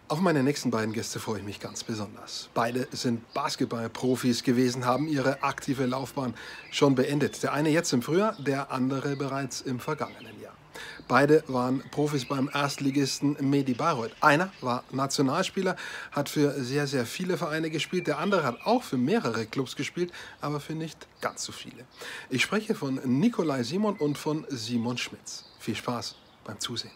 Auf meine nächsten beiden Gäste freue ich mich ganz besonders. Beide sind Basketballprofis gewesen, haben ihre aktive Laufbahn schon beendet. Der eine jetzt im Frühjahr, der andere bereits im vergangenen Jahr. Beide waren Profis beim Erstligisten Medi Bayreuth. Einer war Nationalspieler, hat für sehr, sehr viele Vereine gespielt. Der andere hat auch für mehrere Clubs gespielt, aber für nicht ganz so viele. Ich spreche von Nikolai Simon und von Simon Schmitz. Viel Spaß beim Zusehen.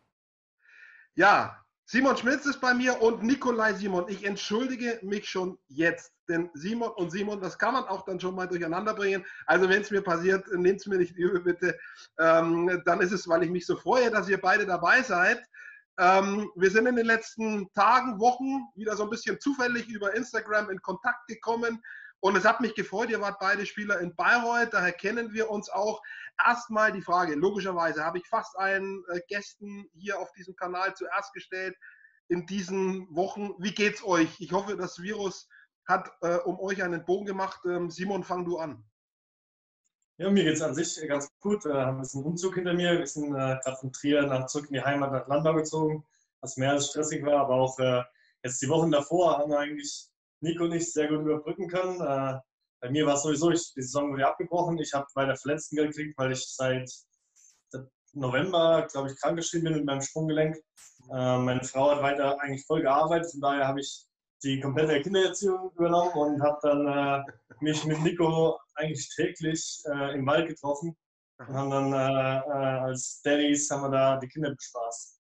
Ja, Simon Schmitz ist bei mir und Nikolai Simon. Ich entschuldige mich schon jetzt, denn Simon und Simon, das kann man auch dann schon mal durcheinander bringen. Also wenn es mir passiert, nehmt es mir nicht übel, bitte. Dann ist es, weil ich mich so freue, dass ihr beide dabei seid. Wir sind in den letzten Tagen, Wochen wieder so ein bisschen zufällig über Instagram in Kontakt gekommen. Und es hat mich gefreut, ihr wart beide Spieler in Bayreuth, daher kennen wir uns auch. Erstmal die Frage, logischerweise habe ich fast allen Gästen hier auf diesem Kanal zuerst gestellt in diesen Wochen. Wie geht's euch? Ich hoffe, das Virus hat um euch einen Bogen gemacht. Simon, fang du an. Ja, mir geht es an sich ganz gut. Wir haben jetzt einen Umzug hinter mir. Wir sind gerade von Trier zurück in die Heimat nach Landau gezogen, was mehr als stressig war. Aber auch jetzt die Wochen davor haben wir eigentlich Nico und ich sehr gut überbrücken können. Bei mir war es sowieso, die Saison wurde abgebrochen. Ich habe weiter Verletztengeld gekriegt, weil ich seit November, glaube ich, krankgeschrieben bin mit meinem Sprunggelenk. Meine Frau hat weiter eigentlich voll gearbeitet. Von daher habe ich die komplette Kindererziehung übernommen und habe dann mich mit Nico eigentlich täglich im Wald getroffen und haben dann als Daddys haben wir da die Kinder bespaßt.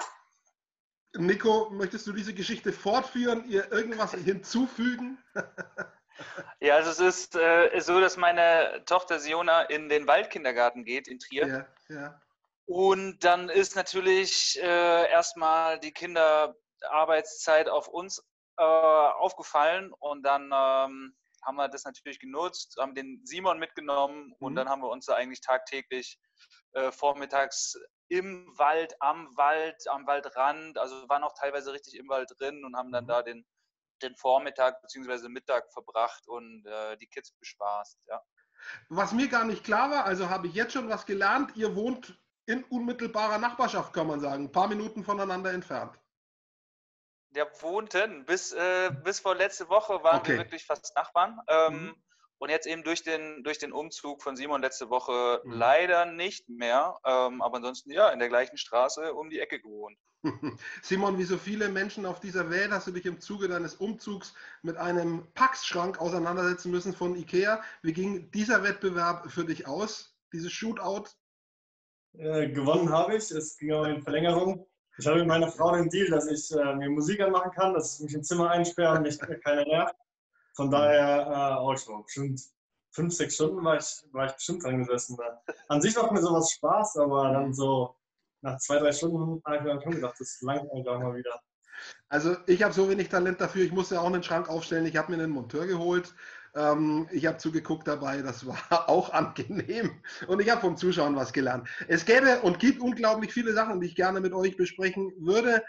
Nico, möchtest du diese Geschichte fortführen, ihr irgendwas hinzufügen? Ja, also es ist so, dass meine Tochter Siona in den Waldkindergarten geht in Trier. Ja, ja. Und dann ist natürlich erstmal die Kinderarbeitszeit auf uns aufgefallen und dann haben wir das natürlich genutzt, haben den Simon mitgenommen und dann haben wir uns da eigentlich tagtäglich vormittags im Wald, am Waldrand, also waren auch teilweise richtig im Wald drin und haben dann da den Vormittag bzw. Mittag verbracht und die Kids bespaßt, ja. Was mir gar nicht klar war, also habe ich jetzt schon was gelernt, ihr wohnt in unmittelbarer Nachbarschaft, kann man sagen, ein paar Minuten voneinander entfernt. Der wohnten bis vor letzte Woche waren wir wirklich fast Nachbarn. Und jetzt eben durch den Umzug von Simon letzte Woche leider nicht mehr. Aber ansonsten ja, in der gleichen Straße um die Ecke gewohnt. Simon, wie so viele Menschen auf dieser Welt hast du dich im Zuge deines Umzugs mit einem Packschrank auseinandersetzen müssen von Ikea. Wie ging dieser Wettbewerb für dich aus, dieses Shootout? Gewonnen habe ich. Es ging auch in Verlängerung. Ich habe mit meiner Frau den Deal, dass ich mir Musik anmachen kann, dass ich mich im Zimmer einsperre und mich keiner nervt. Von daher, ich war bestimmt 5, 6 Stunden war ich bestimmt dran gesessen. An sich macht mir sowas Spaß, aber dann so nach 2, 3 Stunden habe ich mir schon gedacht, das langt einfach mal wieder. Also ich habe so wenig Talent dafür, ich musste auch einen Schrank aufstellen, ich habe mir einen Monteur geholt, ich habe zugeguckt dabei, das war auch angenehm und ich habe vom Zuschauen was gelernt. Es gäbe und gibt unglaublich viele Sachen, die ich gerne mit euch besprechen würde.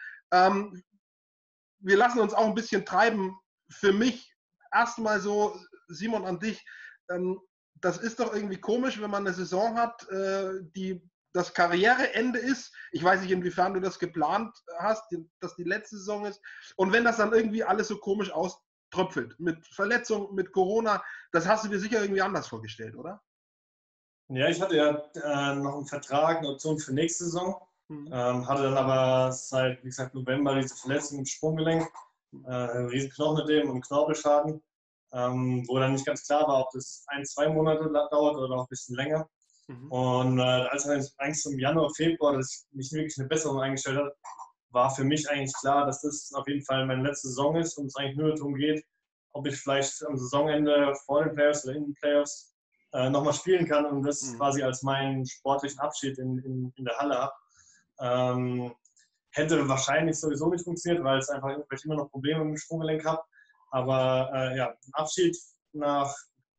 Wir lassen uns auch ein bisschen treiben. Für mich erstmal so, Simon, an dich, das ist doch irgendwie komisch, wenn man eine Saison hat, die das Karriereende ist. Ich weiß nicht, inwiefern du das geplant hast, dass die letzte Saison ist. Und wenn das dann irgendwie alles so komisch auströpfelt, mit Verletzung, mit Corona, das hast du dir sicher irgendwie anders vorgestellt, oder? Ja, ich hatte ja noch einen Vertrag, eine Option für nächste Saison. Hatte dann aber seit, wie gesagt, November diese Verletzung im Sprunggelenk, riesen Knochenödem und Knorpelschaden, wo dann nicht ganz klar war, ob das 1, 2 Monate dauert oder noch ein bisschen länger. Und als dann eigentlich im Januar, Februar, dass ich mich wirklich eine Besserung eingestellt habe, war für mich eigentlich klar, dass das auf jeden Fall meine letzte Saison ist und es eigentlich nur darum geht, ob ich vielleicht am Saisonende vor den Playoffs oder in den Playoffs nochmal spielen kann und das quasi als meinen sportlichen Abschied in der Halle habe. Hätte wahrscheinlich sowieso nicht funktioniert, weil ich immer noch Probleme mit dem Sprunggelenk habe. Aber ja, ein Abschied nach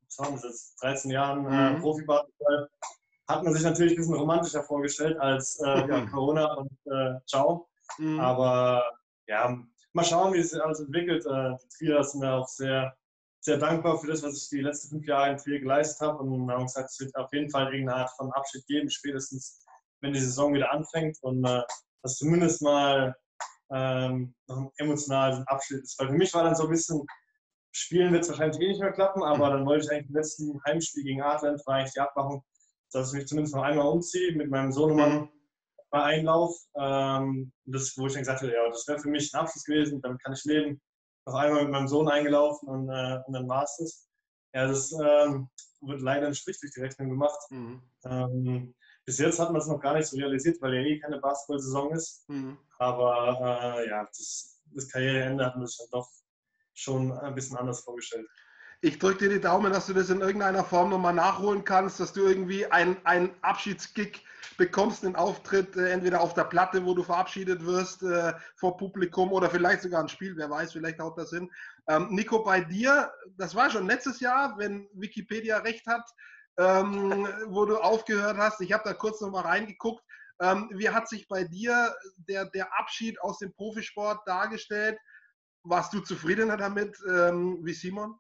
13 Jahren Profibasketball hat man sich natürlich ein bisschen romantischer vorgestellt als Corona und Ciao. Aber ja, mal schauen, wie es alles entwickelt. Die Trierer sind da auch sehr, sehr dankbar für das, was ich die letzten 5 Jahre in Trier geleistet habe. Und haben gesagt, es wird auf jeden Fall irgendeine Art von Abschied geben, spätestens wenn die Saison wieder anfängt. Und dass zumindest mal noch ein emotionalen Abschied ist. Weil für mich war dann so ein bisschen, Spielen wird es wahrscheinlich eh nicht mehr klappen, aber dann wollte ich eigentlich im letzten Heimspiel gegen Advent, war eigentlich die Abmachung, dass ich mich zumindest noch einmal umziehe mit meinem Sohnemann bei Einlauf. Das, wo ich dann gesagt habe, ja, das wäre für mich ein Abschluss gewesen, damit kann ich leben. Noch einmal mit meinem Sohn eingelaufen und dann war es das. Ja, das wird leider ein Strich durch die Rechnung gemacht. Bis jetzt hat man es noch gar nicht so realisiert, weil ja eh keine Basketball-Saison ist. Aber ja, das Karriereende hat man sich dann doch schon ein bisschen anders vorgestellt. Ich drücke dir die Daumen, dass du das in irgendeiner Form nochmal nachholen kannst, dass du irgendwie einen Abschiedskick bekommst, einen Auftritt, entweder auf der Platte, wo du verabschiedet wirst vor Publikum oder vielleicht sogar ein Spiel, wer weiß, vielleicht haut das hin. Nico, bei dir, das war schon letztes Jahr, wenn Wikipedia recht hat, wo du aufgehört hast. Ich habe da kurz nochmal reingeguckt. Wie hat sich bei dir der Abschied aus dem Profisport dargestellt? Warst du zufriedener damit wie Simon?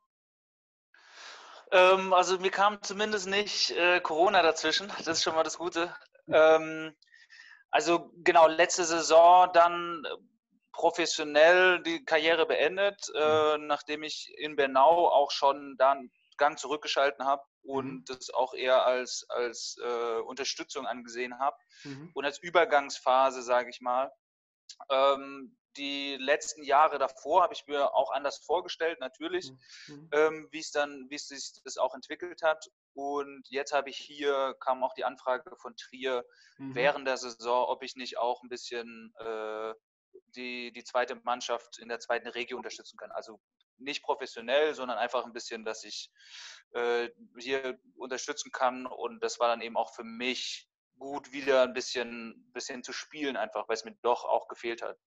Also mir kam zumindest nicht Corona dazwischen. Das ist schon mal das Gute. Also genau, letzte Saison dann professionell die Karriere beendet, nachdem ich in Bernau auch schon da einen Gang zurückgeschalten habe und das auch eher als Unterstützung angesehen habe und als Übergangsphase, sage ich mal. Die letzten Jahre davor habe ich mir auch anders vorgestellt, natürlich, wie sich das auch entwickelt hat. Und jetzt kam auch die Anfrage von Trier während der Saison, ob ich nicht auch ein bisschen die zweite Mannschaft in der zweiten Regio unterstützen kann. Also nicht professionell, sondern einfach ein bisschen, dass ich hier unterstützen kann. Und das war dann eben auch für mich gut, wieder ein bisschen zu spielen, einfach, weil es mir doch auch gefehlt hat.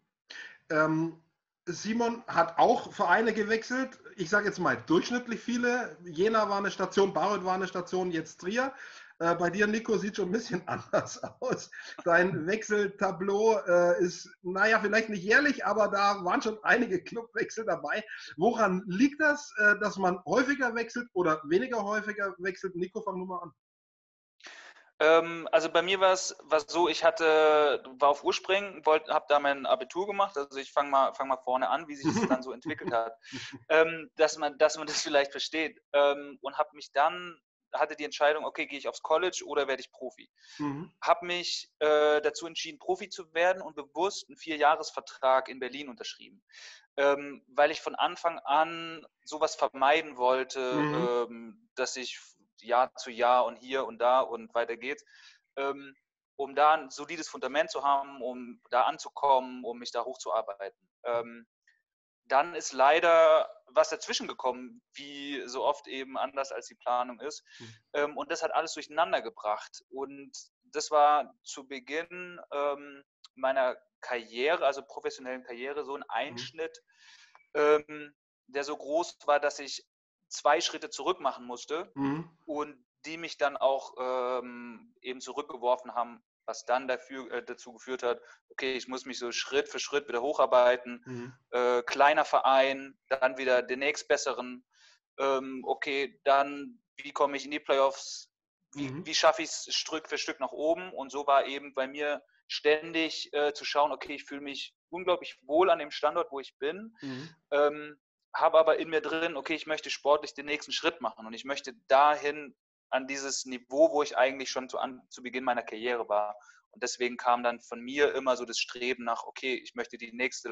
Simon hat auch Vereine gewechselt. Ich sage jetzt mal durchschnittlich viele. Jena war eine Station, Bayreuth war eine Station, jetzt Trier. Bei dir, Nico, sieht schon ein bisschen anders aus. Dein Wechseltableau ist, naja, vielleicht nicht jährlich, aber da waren schon einige Clubwechsel dabei. Woran liegt das, dass man häufiger wechselt oder weniger häufiger wechselt? Nico, fang nur mal an. Also bei mir war es so, ich war auf Urspringen, habe da mein Abitur gemacht, also ich fange mal vorne an, wie sich das dann so entwickelt hat, dass man das vielleicht versteht, und hatte die Entscheidung, okay, gehe ich aufs College oder werde ich Profi. Habe mich dazu entschieden, Profi zu werden und bewusst einen 4-Jahres-Vertrag in Berlin unterschrieben, weil ich von Anfang an sowas vermeiden wollte, dass ich Jahr zu Jahr und hier und da und weiter geht, um da ein solides Fundament zu haben, um da anzukommen, um mich da hochzuarbeiten. Dann ist leider was dazwischen gekommen, wie so oft eben anders als die Planung ist. Und das hat alles durcheinander gebracht. Und das war zu Beginn meiner Karriere, also professionellen Karriere, so ein Einschnitt, der so groß war, dass ich 2 Schritte zurück machen musste und die mich dann auch eben zurückgeworfen haben, was dann dazu geführt hat, okay, ich muss mich so Schritt für Schritt wieder hocharbeiten, kleiner Verein, dann wieder den nächstbesseren, okay, dann wie komme ich in die Playoffs, wie schaffe ich es Stück für Stück nach oben, und so war eben bei mir ständig zu schauen, okay, ich fühle mich unglaublich wohl an dem Standort, wo ich bin, habe aber in mir drin, okay, ich möchte sportlich den nächsten Schritt machen und ich möchte dahin an dieses Niveau, wo ich eigentlich schon zu Beginn meiner Karriere war. Und deswegen kam dann von mir immer so das Streben nach, okay, ich möchte den nächsten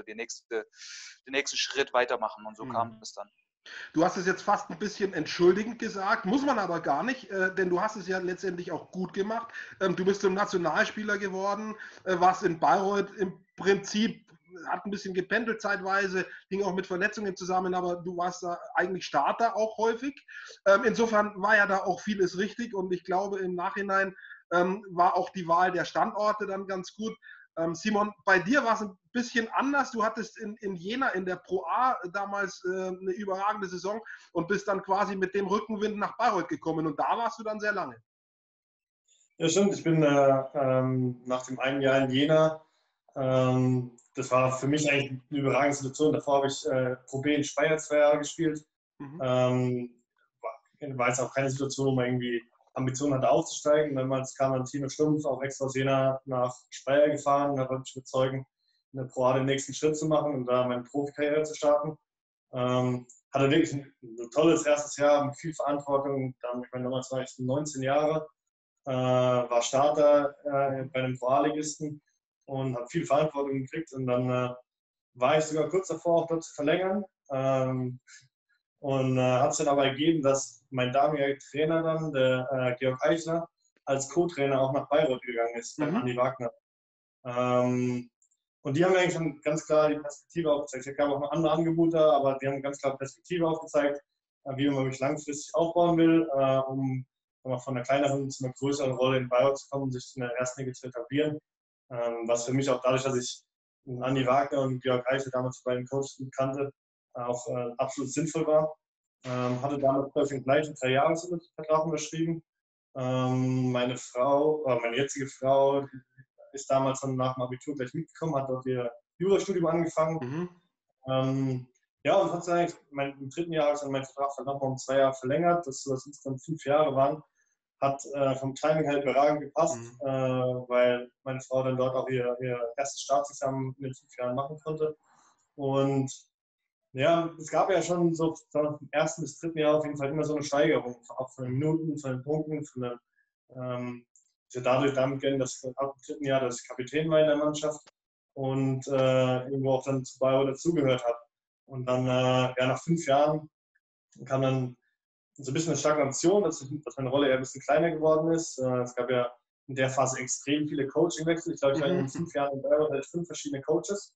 Schritt weitermachen, und so kam es dann. Du hast es jetzt fast ein bisschen entschuldigend gesagt, muss man aber gar nicht, denn du hast es ja letztendlich auch gut gemacht. Du bist zum Nationalspieler geworden, warst in Bayreuth im Prinzip, hat ein bisschen gependelt zeitweise, hing auch mit Verletzungen zusammen, aber du warst da eigentlich Starter auch häufig. Insofern war ja da auch vieles richtig, und ich glaube, im Nachhinein war auch die Wahl der Standorte dann ganz gut. Simon, bei dir war es ein bisschen anders. Du hattest in Jena in der Pro A damals eine überragende Saison und bist dann quasi mit dem Rückenwind nach Bayreuth gekommen, und da warst du dann sehr lange. Ja, stimmt. Ich bin nach dem einen Jahr in Jena, das war für mich eigentlich eine überragende Situation. Davor habe ich Pro B in Speyer 2 Jahre gespielt. War jetzt auch keine Situation, wo man irgendwie Ambitionen hatte aufzusteigen. Damals kam ein Team mit Stumpf, auch extra aus Jena nach Speyer gefahren, da wollte ich überzeugen. in der Pro A den nächsten Schritt zu machen und da meine Profikarriere zu starten. Hatte wirklich ein tolles erstes Jahr mit viel Verantwortung. Ich meine, damals war ich 19 Jahre, war Starter bei einem Pro A-Ligisten und habe viel Verantwortung gekriegt. Und dann war ich sogar kurz davor, auch dort zu verlängern. Und hat es dann aber ergeben, dass mein damaliger Trainer dann, der Georg Eichler, als Co-Trainer auch nach Bayreuth gegangen ist, bei Andi Wagner. Und die haben eigentlich schon ganz klar die Perspektive aufgezeigt. Es gab auch noch andere Angebote, aber die haben ganz klar Perspektive aufgezeigt, wie man mich langfristig aufbauen will, um von einer kleineren zu einer größeren Rolle in Bayreuth zu kommen und sich in der ersten Liga zu etablieren. Was für mich auch dadurch, dass ich Andi Wagner und Georg Eichel damals bei den Coaches gut kannte, auch absolut sinnvoll war. Hatte damals, glaube ich, den gleichen 3-Jahres-Vertrag unterschrieben. Meine jetzige Frau, ist damals dann nach dem Abitur gleich mitgekommen, hat dort ihr Jurastudium angefangen. Ja, und hat eigentlich im 3. Jahr habe ich dann meinen Vertrag dann nochmal um 2 Jahre verlängert, dass das insgesamt 5 Jahre waren. Hat vom Timing halt überragend gepasst, weil meine Frau dann dort auch ihr erstes Staatsexamen in den 5 Jahren machen konnte. Und ja, es gab ja schon so vom 1. bis 3. Jahr auf jeden Fall immer so eine Steigerung, auch von den Minuten, von den Punkten, dadurch damit gehen, dass ab dem 3. Jahr das Kapitän war in der Mannschaft und irgendwo auch dann zu Bayreuth dazugehört habe. Und dann nach 5 Jahren kam dann so ein bisschen eine Stagnation, dass meine Rolle eher ein bisschen kleiner geworden ist. Es gab ja in der Phase extrem viele Coachingwechsel. Ich glaube, ich war in 5 Jahren in Bayreuth halt 5 verschiedene Coaches.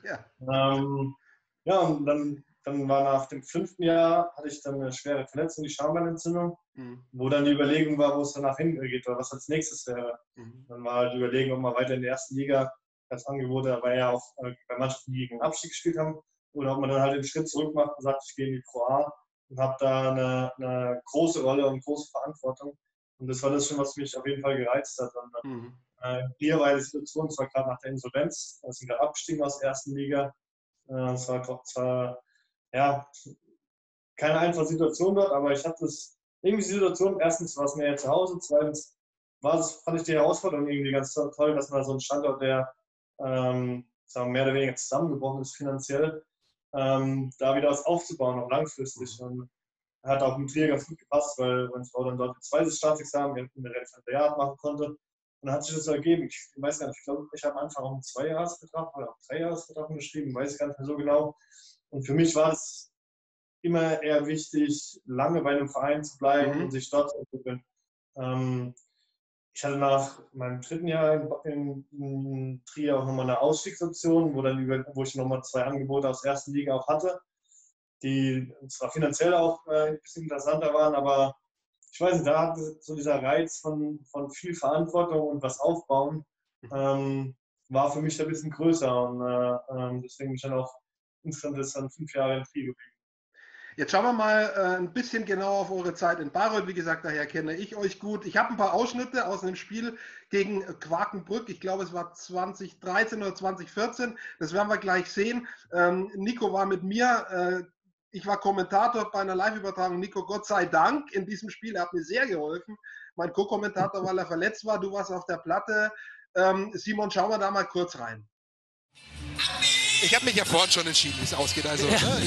Und dann war nach dem 5. Jahr, hatte ich dann eine schwere Verletzung, die Schambeinentzündung, wo dann die Überlegung war, wo es danach hingeht oder was als nächstes wäre. Dann war halt die Überlegung, ob man weiter in der ersten Liga als Angebote, aber ja auch bei Mannschaften, die gegen den Abstieg gespielt haben, oder ob man dann halt den Schritt zurück macht und sagt, ich gehe in die Pro A und habe da eine große Rolle und große Verantwortung. Und das war das schon, was mich auf jeden Fall gereizt hat. Hier war die Situation, zwar gerade nach der Insolvenz, wir sind gerade abgestiegen aus der ersten Liga. Es war zwar keine einfache Situation dort, aber ich hatte das irgendwie die Situation, erstens war es näher zu Hause, zweitens fand ich die Herausforderung irgendwie ganz toll, dass man so einen Standort, der mehr oder weniger zusammengebrochen ist finanziell, da wieder was aufzubauen, auch langfristig. Und hat auch mit Trier ganz gut gepasst, weil meine Frau dann dort ein 2. Staatsexamen in der Referendariat machen konnte. Und dann hat sich das so ergeben. Ich weiß gar nicht, ich glaube, ich habe am Anfang auch einen 2-Jahres-Vertrag oder auch 3-Jahres-Vertrag unterschrieben, weiß ich gar nicht mehr so genau. Und für mich war es immer eher wichtig, lange bei einem Verein zu bleiben und sich dort zu entwickeln. Ich hatte nach meinem 3. Jahr in Trier auch nochmal eine Ausstiegsoption, wo ich nochmal 2 Angebote aus der ersten Liga auch hatte, die zwar finanziell auch ein bisschen interessanter waren, aber ich weiß nicht, da hat so dieser Reiz von viel Verantwortung und was aufbauen, war für mich ein bisschen größer und deswegen bin ich dann auch insgesamt 5 Jahre in Trier geblieben. Jetzt schauen wir mal ein bisschen genauer auf eure Zeit in Bayreuth. Wie gesagt, daher kenne ich euch gut. Ich habe ein paar Ausschnitte aus einem Spiel gegen Quakenbrück. Ich glaube, es war 2013 oder 2014. Das werden wir gleich sehen. Nico war mit mir. Ich war Kommentator bei einer Live-Übertragung. Nico, Gott sei Dank in diesem Spiel. Er hat mir sehr geholfen. Mein Co-Kommentator, weil er verletzt war. Du warst auf der Platte. Simon, schauen wir da mal kurz rein. Ich habe mich ja vorhin schon entschieden, wie es ausgeht. Also,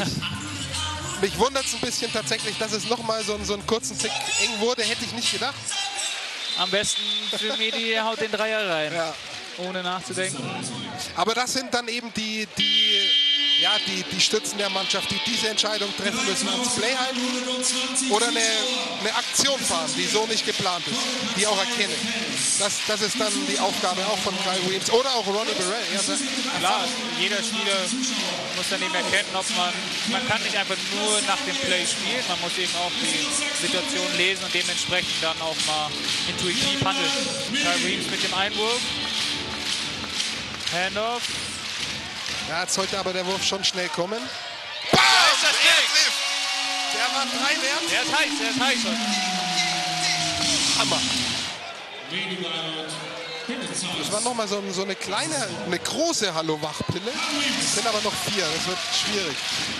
mich wundert es ein bisschen tatsächlich, dass es nochmal so einen kurzen Tick eng wurde. Hätte ich nicht gedacht. Am besten für Medi haut den Dreier rein, ohne nachzudenken. Aber das sind dann eben die Stützen der Mannschaft, die diese Entscheidung treffen müssen, ans Play halten oder eine Aktion fahren, die so nicht geplant ist, die auch erkennen. Das ist dann die Aufgabe auch von Kyle Williams oder auch Ronnie Burrell. Klar, jeder Spieler muss dann eben erkennen, ob man kann nicht einfach nur nach dem Play spielen, man muss eben auch die Situation lesen und dementsprechend dann auch mal intuitiv handeln. Kyle Williams mit dem Einwurf. Handoff. Ja, jetzt sollte aber der Wurf schon schnell kommen. Bam! Ist das Ding! Der war 3 wert. Der ist heiß. Hammer. Das war nochmal so eine eine große Hallo-Wach-Pille. Es sind aber noch 4, das wird schwierig.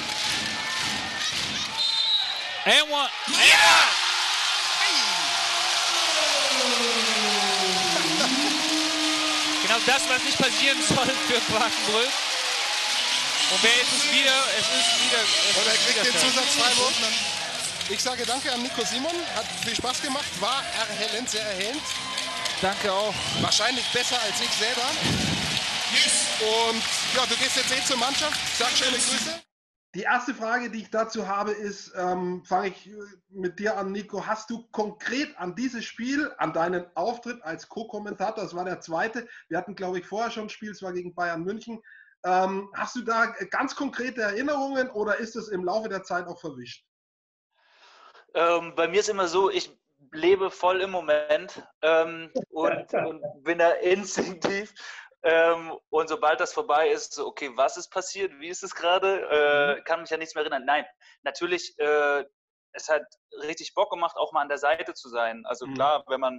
And one. Ja! Genau Genau das, was nicht passieren soll für Quakenbrück. Und wer ist es wieder? Es ist wieder. Und er kriegt den Zusatzfreiwurf. Ich sage danke an Nico Simon. Hat viel Spaß gemacht. War erhellend, sehr erhellend. Danke auch. Wahrscheinlich besser als ich selber. Und ja, du gehst jetzt zur Mannschaft. Sag schöne Grüße. Die erste Frage, die ich dazu habe, ist, fange ich mit dir an, Nico. Hast du konkret an dieses Spiel, an deinen Auftritt als Co-Kommentator, das war der zweite, wir hatten, glaube ich, vorher schon ein Spiel, es war gegen Bayern München, hast du da ganz konkrete Erinnerungen oder ist es im Laufe der Zeit auch verwischt? Bei mir ist immer so, ich lebe voll im Moment und bin da instinktiv. Und sobald das vorbei ist, so, okay, was ist passiert? Wie ist es gerade? Kann mich ja nichts mehr erinnern. Nein, natürlich, es hat richtig Bock gemacht, auch mal an der Seite zu sein. Also klar, wenn man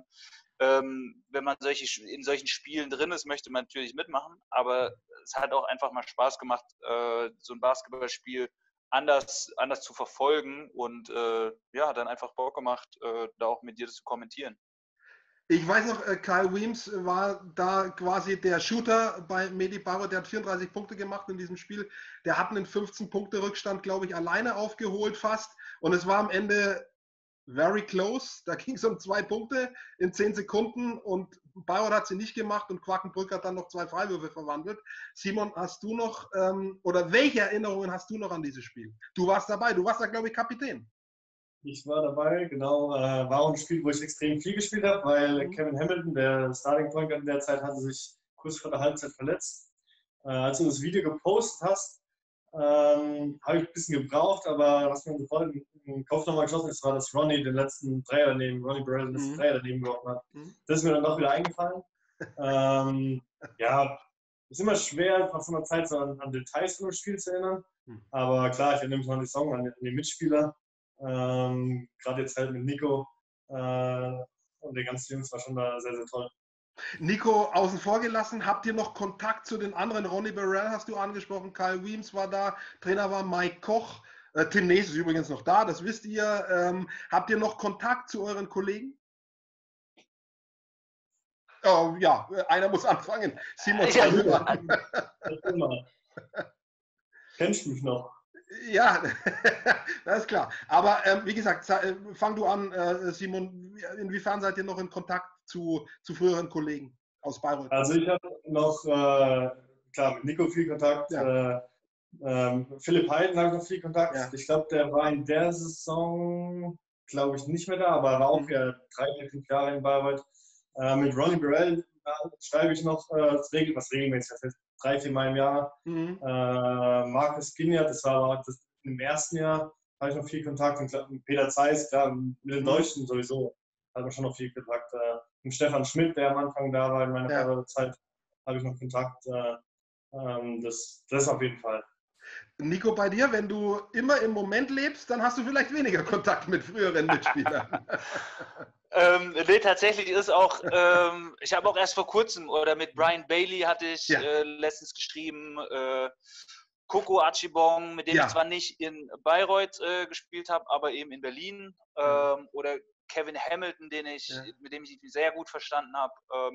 in solchen Spielen drin ist, möchte man natürlich mitmachen. Aber es hat auch einfach mal Spaß gemacht, so ein Basketballspiel anders zu verfolgen und ja, dann einfach Bock gemacht, da auch mit dir das zu kommentieren. Ich weiß noch, Kyle Weems war da quasi der Shooter bei Medi Bayreuth, der hat 34 Punkte gemacht in diesem Spiel. Der hat einen 15-Punkte-Rückstand, glaube ich, alleine aufgeholt fast. Und es war am Ende very close. Da ging es um 2 Punkte in 10 Sekunden und Bayreuth hat sie nicht gemacht und Quakenbrück hat dann noch 2 Freiwürfe verwandelt. Simon, hast du noch, oder welche Erinnerungen hast du noch an dieses Spiel? Du warst dabei, du warst da, glaube ich, Kapitän. Ich war dabei, genau. War auch ein Spiel, wo ich extrem viel gespielt habe, weil Kevin Hamilton, der Starting Point in der Zeit, hatte sich kurz vor der Halbzeit verletzt. Als du das Video gepostet hast, habe ich ein bisschen gebraucht, aber was mir sofort in den Kopf nochmal geschossen ist, war, dass Ronnie den letzten Dreier Ronnie Burrell den letzten Dreier daneben geworfen hat. Das ist mir dann doch wieder eingefallen. Ja, ist immer schwer, von so einer Zeit so an Details von dem Spiel zu erinnern. Aber klar, ich erinnere mich noch an die Song, an die Mitspieler. Gerade jetzt halt mit Nico und den ganzen Jungs war schon da sehr, sehr toll. Nico außen vor gelassen, habt ihr noch Kontakt zu den anderen? Ronnie Burrell hast du angesprochen, Kyle Weems war da, Trainer war Mike Koch, Tim Nees ist übrigens noch da, das wisst ihr. Habt ihr noch Kontakt zu euren Kollegen? Oh, ja, einer muss anfangen. Simon, Kennst du mich noch? Ja, das ist klar. Aber wie gesagt, fang du an, Simon. Inwiefern seid ihr noch in Kontakt zu früheren Kollegen aus Bayreuth? Also ich habe noch, klar, mit Nico viel Kontakt. Ja. Philipp Heiden habe ich noch viel Kontakt. Ja. Ich glaube, der war in der Saison, glaube ich, nicht mehr da, aber er war auch ja 3, 4 Jahre in Bayreuth. Mit Ronnie Burrell schreibe ich noch regelmäßig, das heißt 3, 4 Mal im Jahr. Markus Giniat, das war aber im ersten Jahr, habe ich noch viel Kontakt. Und Peter Zeiss, klar, mit den Deutschen sowieso, hat man schon noch viel Kontakt. Und Stefan Schmidt, der am Anfang da war in meiner Zeit, habe ich noch Kontakt. Das auf jeden Fall. Nico, bei dir, wenn du immer im Moment lebst, dann hast du vielleicht weniger Kontakt mit früheren Mitspielern. Nee, tatsächlich ist auch, ich habe auch erst vor kurzem, oder mit Brian Bailey hatte ich letztens geschrieben, Coco Achibong, mit dem ich zwar nicht in Bayreuth gespielt habe, aber eben in Berlin, oder Kevin Hamilton, mit dem ich mich sehr gut verstanden habe.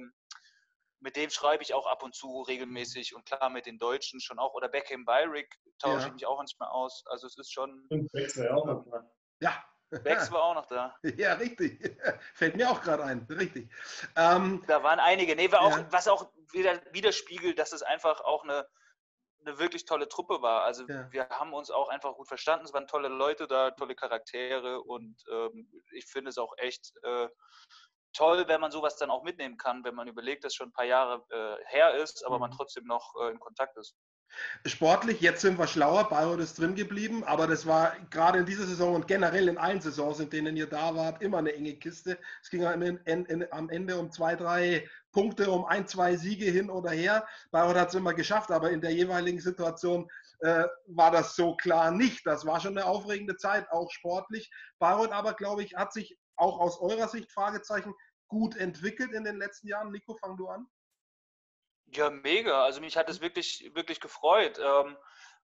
Mit dem schreibe ich auch ab und zu regelmäßig und klar mit den Deutschen schon auch. Oder Beckham Byrick tausche ich mich auch manchmal aus. Also es ist schon... Bex war ja auch noch da. Ja. Bex war auch noch da. Ja, richtig. Fällt mir auch gerade ein. Richtig. Da waren einige. Nee, was auch wieder widerspiegelt, dass es einfach auch eine wirklich tolle Truppe war. Also wir haben uns auch einfach gut verstanden. Es waren tolle Leute da, tolle Charaktere und ich finde es auch echt... toll, wenn man sowas dann auch mitnehmen kann, wenn man überlegt, dass schon ein paar Jahre her ist, aber man trotzdem noch in Kontakt ist. Sportlich, jetzt sind wir schlauer, Bayreuth ist drin geblieben, aber das war gerade in dieser Saison und generell in allen Saisons, in denen ihr da wart, immer eine enge Kiste. Es ging am Ende um 2, 3 Punkte, um 1, 2 Siege hin oder her. Bayreuth hat es immer geschafft, aber in der jeweiligen Situation war das so klar nicht. Das war schon eine aufregende Zeit, auch sportlich. Bayreuth aber, glaube ich, hat sich auch aus eurer Sicht, Fragezeichen, gut entwickelt in den letzten Jahren. Nico, fang du an. Ja, mega. Also mich hat es wirklich, wirklich gefreut.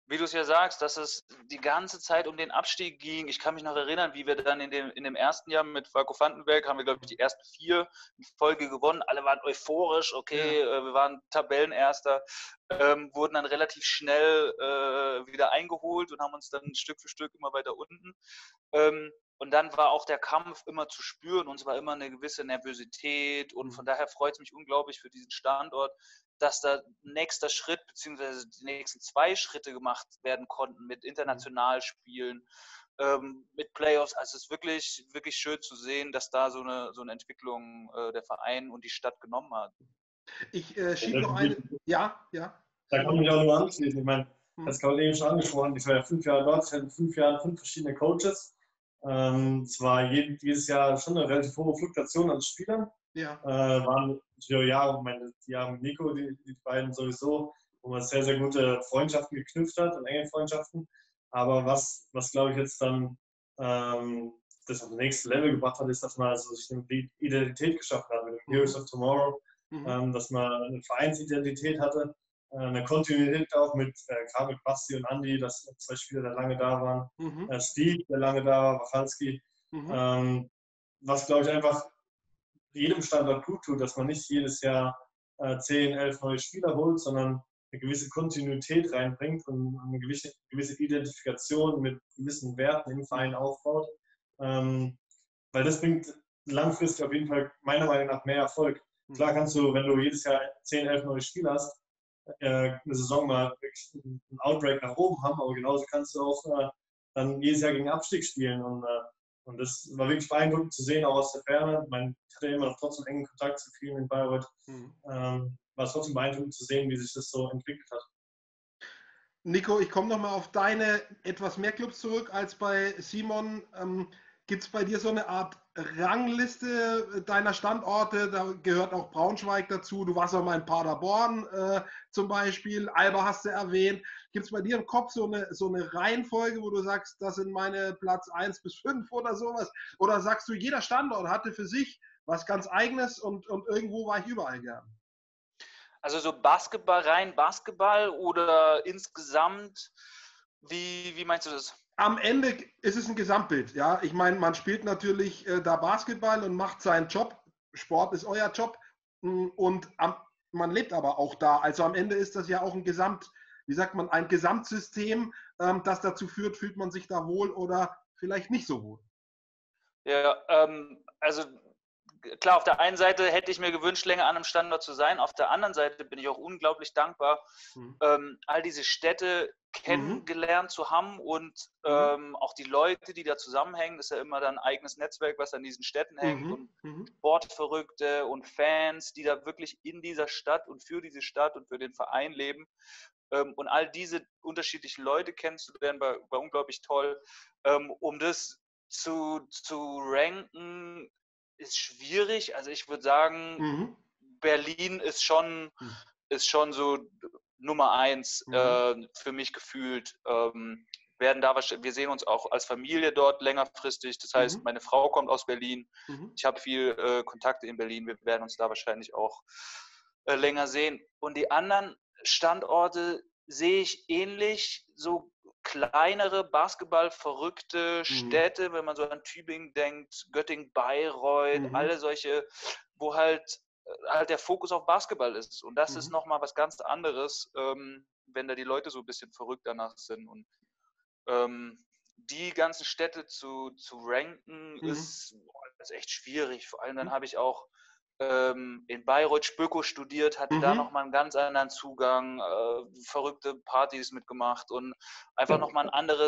wie du es ja sagst, dass es die ganze Zeit um den Abstieg ging. Ich kann mich noch erinnern, wie wir dann in dem ersten Jahr mit Falco Vandenberg haben wir, glaube ich, die ersten 4 in Folge gewonnen. Alle waren euphorisch, okay, wir waren Tabellenerster, wurden dann relativ schnell wieder eingeholt und haben uns dann Stück für Stück immer weiter unten. Und dann war auch der Kampf immer zu spüren und es war immer eine gewisse Nervosität und von daher freut es mich unglaublich für diesen Standort, dass da nächster Schritt beziehungsweise die nächsten 2 Schritte gemacht werden konnten mit international Spielen, mit Playoffs. Also es ist wirklich, wirklich schön zu sehen, dass da so eine Entwicklung der Verein und die Stadt genommen hat. Ich schiebe noch eine. Ja. Da kann ich auch nur anschließen. Ich meine, das kann man eben schon angesprochen. Ich war ja 5 Jahre dort, ich hatte 5 Jahre 5 verschiedene Coaches. Es war jedes Jahr schon eine relativ hohe Fluktuation an Spielern. Ja. Waren die Jahre mit Nico, die beiden sowieso, wo man sehr, sehr gute Freundschaften geknüpft hat und enge Freundschaften. Aber was glaube ich jetzt dann das auf das nächste Level gebracht hat, ist, dass man also sich eine Identität geschaffen hat mit dem Heroes of Tomorrow, dass man eine Vereinsidentität hatte, eine Kontinuität auch gerade mit Basti und Andi, dass 2 Spieler, der lange da waren, Steve, der lange da war, Wachalski, was glaube ich einfach jedem Standort gut tut, dass man nicht jedes Jahr 10, 11 neue Spieler holt, sondern eine gewisse Kontinuität reinbringt und eine gewisse Identifikation mit gewissen Werten im Verein aufbaut. Weil das bringt langfristig auf jeden Fall meiner Meinung nach mehr Erfolg. Klar kannst du, wenn du jedes Jahr 10, 11 neue Spieler hast, eine Saison mal wirklich einen Outbreak nach oben haben, aber genauso kannst du auch dann jedes Jahr gegen Abstieg spielen. Und das war wirklich beeindruckend zu sehen, auch aus der Ferne. Ich hatte immer noch trotzdem engen Kontakt zu vielen in Bayreuth. War es trotzdem beeindruckend zu sehen, wie sich das so entwickelt hat. Nico, ich komme nochmal auf deine etwas mehr Clubs zurück als bei Simon. Gibt es bei dir so eine Art Rangliste deiner Standorte? Da gehört auch Braunschweig dazu. Du warst auch mal in Paderborn zum Beispiel. Alba hast du erwähnt. Gibt es bei dir im Kopf so eine Reihenfolge, wo du sagst, das sind meine Platz 1 bis 5 oder sowas? Oder sagst du, jeder Standort hatte für sich was ganz Eigenes und irgendwo war ich überall gern? Also so rein Basketball oder insgesamt, wie meinst du das? Am Ende ist es ein Gesamtbild. Ja? Ich meine, man spielt natürlich da Basketball und macht seinen Job. Sport ist euer Job. Und man lebt aber auch da. Also am Ende ist das ja auch ein ein Gesamtsystem, das dazu führt, fühlt man sich da wohl oder vielleicht nicht so wohl. Ja, also klar, auf der einen Seite hätte ich mir gewünscht, länger an einem Standort zu sein. Auf der anderen Seite bin ich auch unglaublich dankbar, all diese Städte kennengelernt zu haben und auch die Leute, die da zusammenhängen. Das ist ja immer dann ein eigenes Netzwerk, was an diesen Städten hängt und Sportverrückte und Fans, die da wirklich in dieser Stadt und für diese Stadt und für den Verein leben. Und all diese unterschiedlichen Leute kennenzulernen, war unglaublich toll. Um das zu ranken, ist schwierig. Also ich würde sagen, Berlin ist schon so Nummer 1 für mich gefühlt. Wir sehen uns auch als Familie dort längerfristig. Das heißt, meine Frau kommt aus Berlin. Ich habe viel Kontakte in Berlin. Wir werden uns da wahrscheinlich auch länger sehen. Und die anderen Standorte sehe ich ähnlich, so kleinere Basketball-verrückte Städte, wenn man so an Tübingen denkt, Göttingen, Bayreuth, alle solche, wo halt der Fokus auf Basketball ist. Und das ist nochmal was ganz anderes, wenn da die Leute so ein bisschen verrückt danach sind. Und die ganzen Städte zu ranken, ist echt schwierig. Vor allem dann habe ich auch in Bayreuth Spöko studiert, hatte da nochmal einen ganz anderen Zugang, verrückte Partys mitgemacht und einfach nochmal andere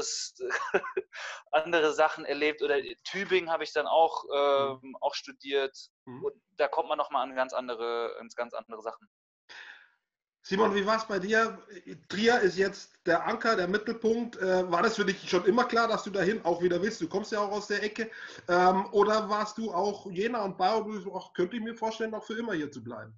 Sachen erlebt. Oder in Tübingen habe ich dann auch studiert. Und da kommt man nochmal an ganz andere Sachen. Simon, wie war es bei dir? Trier ist jetzt der Anker, der Mittelpunkt. War das für dich schon immer klar, dass du dahin auch wieder willst? Du kommst ja auch aus der Ecke. Oder warst du auch Jena und Bayreuth, könnte ich mir vorstellen, auch für immer hier zu bleiben?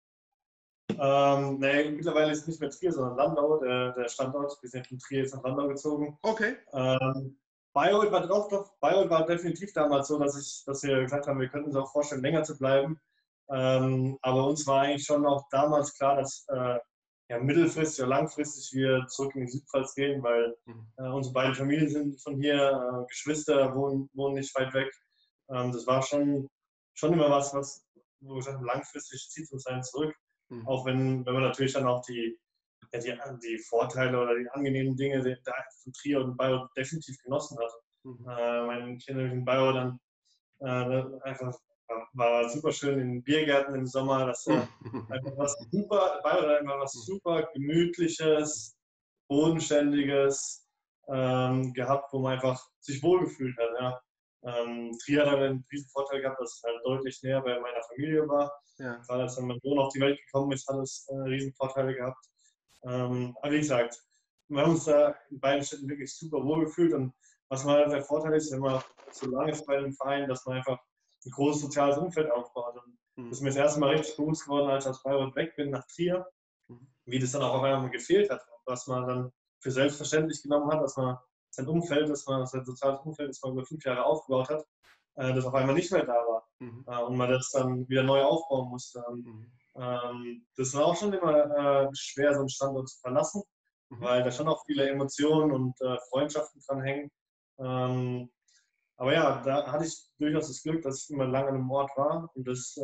Nee, mittlerweile ist es nicht mehr Trier, sondern Landau, der Standort. Wir sind von Trier jetzt nach Landau gezogen. Okay. Bayreuth war definitiv damals so, dass wir gesagt haben, wir könnten uns auch vorstellen, länger zu bleiben. Aber uns war eigentlich schon auch damals klar, dass ja, mittelfristig oder langfristig wir zurück in die Südpfalz gehen, weil unsere beiden Familien sind von hier, Geschwister wohnen nicht weit weg. Das war schon immer was, wo wir gesagt haben, langfristig zieht uns einen zurück. Auch wenn wir natürlich dann auch die Vorteile oder die angenehmen Dinge von Trier und Bayreuth definitiv genossen hat. Mein Kind in Bayreuth dann einfach war super schön in den Biergärten im Sommer. Das einfach Bayreuth einfach was super Gemütliches, Bodenständiges gehabt, wo man einfach sich wohlgefühlt hat. Ja. Trier hat einen riesen Vorteil gehabt, dass es halt deutlich näher bei meiner Familie war. Ja. Gerade als dann mein Sohn auf die Welt gekommen ist, hat es riesen Vorteile gehabt. Aber wie gesagt, wir haben uns da in beiden Städten wirklich super wohl gefühlt und was mal halt der Vorteil ist, wenn man so lange ist bei einem Verein, dass man einfach ein großes soziales Umfeld aufbaut. Und das ist mir das erste Mal richtig bewusst geworden, als ich aus Bayreuth weg bin nach Trier, wie das dann auch auf einmal gefehlt hat, was man dann für selbstverständlich genommen hat, dass man sein Umfeld, sein soziales Umfeld, das man über 5 Jahre aufgebaut hat, das auf einmal nicht mehr da war und man das dann wieder neu aufbauen musste. Das war auch schon immer schwer, so einen Standort zu verlassen, weil da schon auch viele Emotionen und Freundschaften dran hängen. Aber ja, da hatte ich durchaus das Glück, dass ich immer lange an einem Ort war und das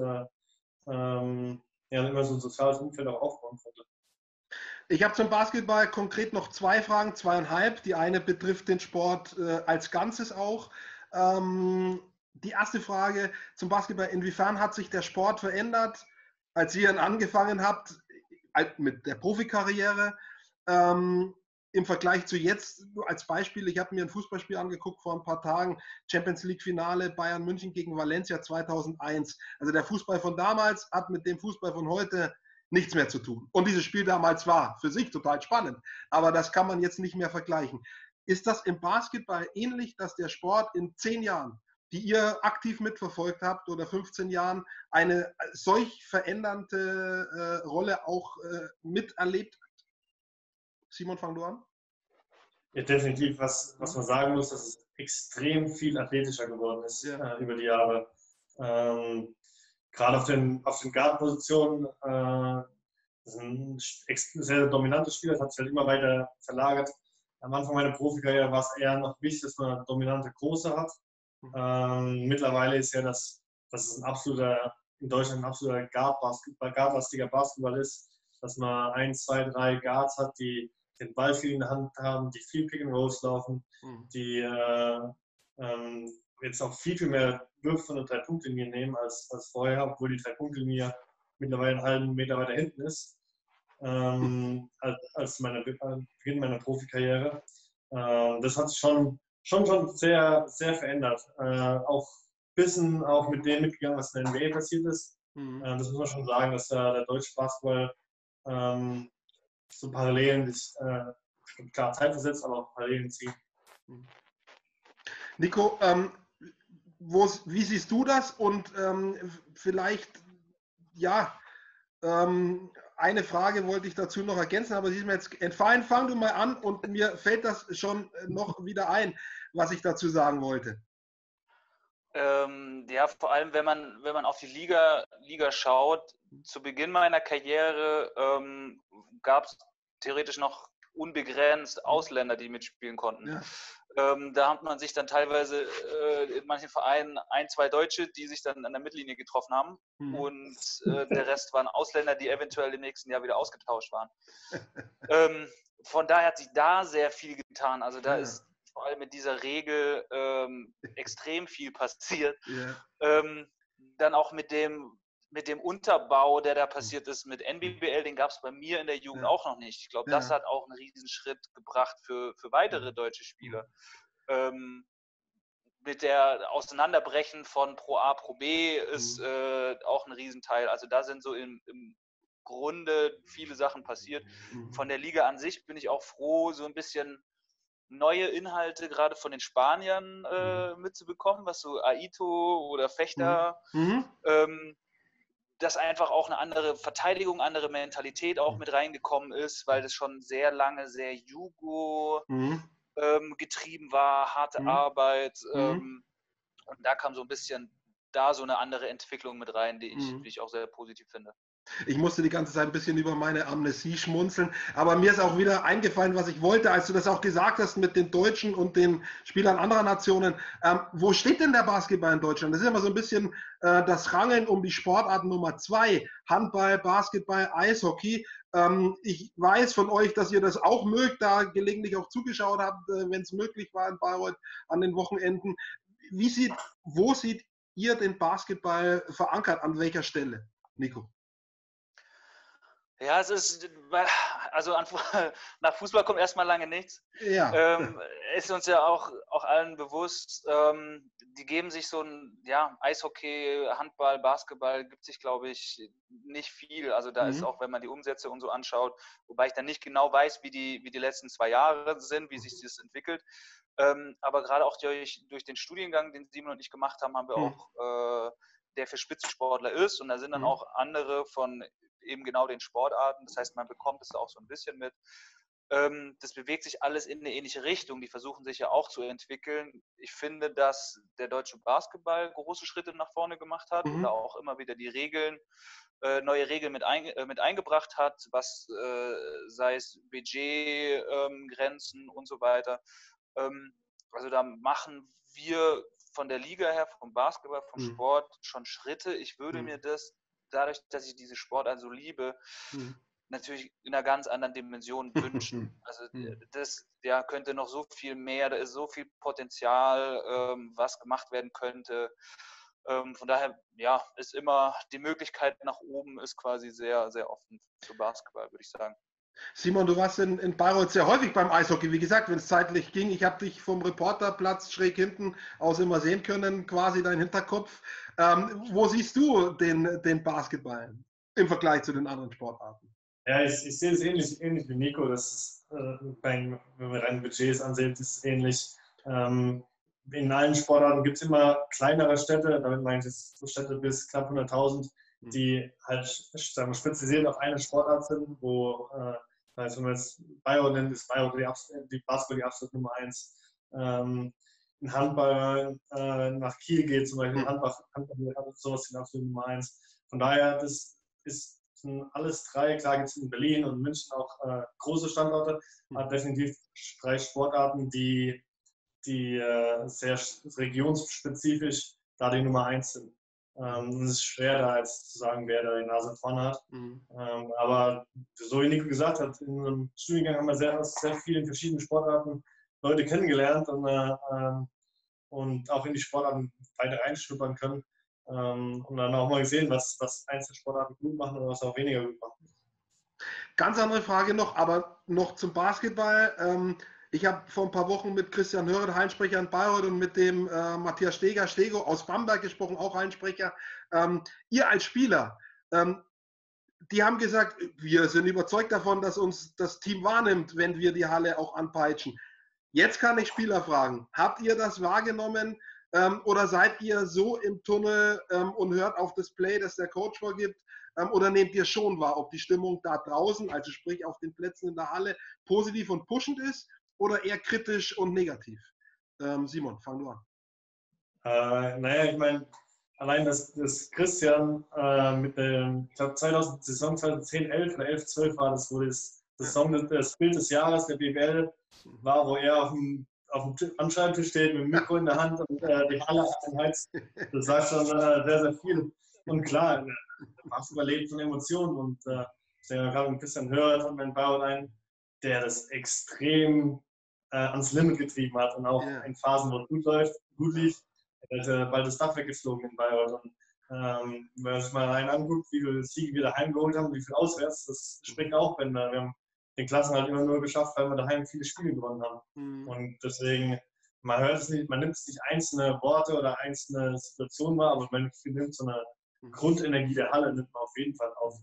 immer so ein soziales Umfeld auch aufbauen konnte. Ich habe zum Basketball konkret noch 2 Fragen, 2,5. Die eine betrifft den Sport als Ganzes auch. Die erste Frage zum Basketball: Inwiefern hat sich der Sport verändert, als ihr angefangen habt mit der Profikarriere, im Vergleich zu jetzt? Als Beispiel, ich habe mir ein Fußballspiel angeguckt vor ein paar Tagen, Champions League Finale Bayern München gegen Valencia 2001. Also der Fußball von damals hat mit dem Fußball von heute nichts mehr zu tun. Und dieses Spiel damals war für sich total spannend, aber das kann man jetzt nicht mehr vergleichen. Ist das im Basketball ähnlich, dass der Sport in 10 Jahren, die ihr aktiv mitverfolgt habt, oder 15 Jahren, eine solch verändernde Rolle auch miterlebt hat? Simon, fang du an. Ja, definitiv. Was man sagen muss, dass es extrem viel athletischer geworden ist über die Jahre. Gerade auf den Guard-Positionen, das ist ein sehr dominantes Spiel, das hat sich halt immer weiter verlagert. Am Anfang meiner Profikarriere war es eher noch wichtig, dass man dominante Große hat. Mittlerweile ist ja, dass es in Deutschland ein absoluter guardlastiger Basketball ist, dass man 1, 2, 3 Guards hat, die den Ball viel in der Hand haben, die viel Pick and Rolls laufen, die jetzt auch viel mehr Würfe von der 3-Punkt-Linie nehmen als vorher, obwohl die 3-Punkt-Linie mittlerweile einen halben Meter weiter hinten ist, als Beginn meiner Profikarriere. Das hat sich schon sehr, sehr verändert. Auch ein bisschen auch mit dem mitgegangen, was in der NBA passiert ist. Das muss man schon sagen, dass der deutsche Basketball so Parallelen ist, klar zeitversetzt, aber auch Parallelen ziehen. Nico, wie siehst du das? Und vielleicht, eine Frage wollte ich dazu noch ergänzen, aber sie ist mir jetzt entfallen. Fang du mal an und mir fällt das schon noch wieder ein, was ich dazu sagen wollte. Vor allem, wenn man auf die Liga schaut, zu Beginn meiner Karriere gab es theoretisch noch unbegrenzt Ausländer, die mitspielen konnten. Ja. Da hat man sich dann teilweise in manchen Vereinen 1, 2 Deutsche, die sich dann an der Mittellinie getroffen haben und der Rest waren Ausländer, die eventuell im nächsten Jahr wieder ausgetauscht waren. Von daher hat sich da sehr viel getan. Also da ist vor allem mit dieser Regel extrem viel passiert. Ja. Dann auch mit dem Unterbau, der da passiert ist mit NBBL, den gab es bei mir in der Jugend auch noch nicht. Ich glaube, das hat auch einen Riesenschritt gebracht für weitere deutsche Spieler. Mit der Auseinanderbrechen von Pro A, Pro B ist auch ein Riesenteil. Also da sind so im Grunde viele Sachen passiert. Von der Liga an sich bin ich auch froh, so ein bisschen neue Inhalte gerade von den Spaniern mitzubekommen, was so Aito oder Fechter, dass einfach auch eine andere Verteidigung, andere Mentalität auch mit reingekommen ist, weil das schon sehr lange sehr Jugo getrieben war, harte Arbeit. Und da kam so ein bisschen so eine andere Entwicklung mit rein, die ich auch sehr positiv finde. Ich musste die ganze Zeit ein bisschen über meine Amnesie schmunzeln, aber mir ist auch wieder eingefallen, was ich wollte, als du das auch gesagt hast mit den Deutschen und den Spielern anderer Nationen. Wo steht denn der Basketball in Deutschland? Das ist immer so ein bisschen das Rangeln um die Sportart Nummer 2. Handball, Basketball, Eishockey. Ich weiß von euch, dass ihr das auch mögt, da gelegentlich auch zugeschaut habt, wenn es möglich war in Bayreuth an den Wochenenden. Wo seht ihr den Basketball verankert? An welcher Stelle, Nico? Ja, es ist, also nach Fußball kommt erstmal lange nichts. Ja. Ist uns ja auch allen bewusst, die geben sich so ein, ja, Eishockey, Handball, Basketball, gibt sich, glaube ich, nicht viel. Also da ist auch, wenn man die Umsätze und so anschaut, wobei ich dann nicht genau weiß, wie die letzten 2 Jahre sind, wie sich das entwickelt. Aber gerade auch durch den Studiengang, den Simon und ich gemacht haben, haben wir auch, der für Spitzensportler ist. Und da sind dann auch andere von eben genau den Sportarten. Das heißt, man bekommt es auch so ein bisschen mit. Das bewegt sich alles in eine ähnliche Richtung. Die versuchen sich ja auch zu entwickeln. Ich finde, dass der deutsche Basketball große Schritte nach vorne gemacht hat und da auch immer wieder die Regeln, neue Regeln mit eingebracht hat, was sei es Budgetgrenzen und so weiter. Also da machen wir von der Liga her, vom Basketball, vom Sport schon Schritte. Ich würde mir das, dadurch, dass ich diese Sportart so liebe, natürlich in einer ganz anderen Dimension wünschen. Also das könnte noch so viel mehr, da ist so viel Potenzial, was gemacht werden könnte. Von daher, ja, ist immer die Möglichkeit nach oben ist quasi sehr, sehr offen für Basketball, würde ich sagen. Simon, du warst in Bayreuth sehr häufig beim Eishockey. Wie gesagt, wenn es zeitlich ging, ich habe dich vom Reporterplatz schräg hinten aus immer sehen können, quasi dein Hinterkopf. Wo siehst du den Basketball im Vergleich zu den anderen Sportarten? Ja, ich sehe es ähnlich wie Nico. Das ist, wenn man rein Budgets ansieht, ist es ähnlich. In allen Sportarten gibt es immer kleinere Städte, damit meine ich jetzt so Städte bis knapp 100.000, die halt, sagen wir, spezialisiert auf eine Sportart sind, wo, also wenn man jetzt Bayreuth nennt, ist Bayreuth die Basketball die absolute Nummer 1. In Handball nach Kiel geht zum Beispiel, Handball sowas die absolute Nummer 1. Von daher, das sind alles 3, klar gibt es in Berlin und München auch große Standorte, aber definitiv 3 Sportarten, die sehr regionsspezifisch da die Nummer 1 sind. Es ist schwer, da jetzt zu sagen, wer da die Nase vorne hat. Aber so wie Nico gesagt hat, in unserem Studiengang haben wir sehr viel in verschiedenen Sportarten Leute kennengelernt und auch in die Sportarten weiter reinschnuppern können. Und dann auch mal gesehen, was einzelne Sportarten gut machen oder was auch weniger gut machen. Ganz andere Frage noch, aber noch zum Basketball. Ich habe vor ein paar Wochen mit Christian Hörer, Heimsprecher in Bayreuth, und mit dem Matthias Stego aus Bamberg gesprochen, auch Heimsprecher. Ihr als Spieler, die haben gesagt, wir sind überzeugt davon, dass uns das Team wahrnimmt, wenn wir die Halle auch anpeitschen. Jetzt kann ich Spieler fragen, habt ihr das wahrgenommen oder seid ihr so im Tunnel und hört auf das Play, das der Coach vorgibt? Oder nehmt ihr schon wahr, ob die Stimmung da draußen, also sprich auf den Plätzen in der Halle, positiv und pushend ist? Oder eher kritisch und negativ? Simon, fang du an. Naja, ich meine, allein dass Christian mit dem, ich glaube Saison 2010-11 oder 11-12 war das, wo das Bild des Jahres der BBL war, wo er auf dem Anschreibtisch steht mit dem Mikro in der Hand und die Halle einheizt. Das war schon sehr, sehr viel. Und klar, was überlebt von Emotionen. Und gerade mit Christian hört und mit Bayreuth ein, der das extrem ans Limit getrieben hat und auch in Phasen, wo es gut lief, hat bald das Dach weggeflogen in Bayreuth. Und wenn man sich mal rein anguckt, wie viele Siege wir daheim geholt haben, wie viel auswärts, das spricht auch, wenn wir haben den Klassen halt immer nur geschafft, weil wir daheim viele Spiele gewonnen haben. Und deswegen, man hört es nicht, man nimmt es nicht einzelne Worte oder einzelne Situationen wahr, aber man nimmt so eine Grundenergie der Halle, nimmt man auf jeden Fall auf.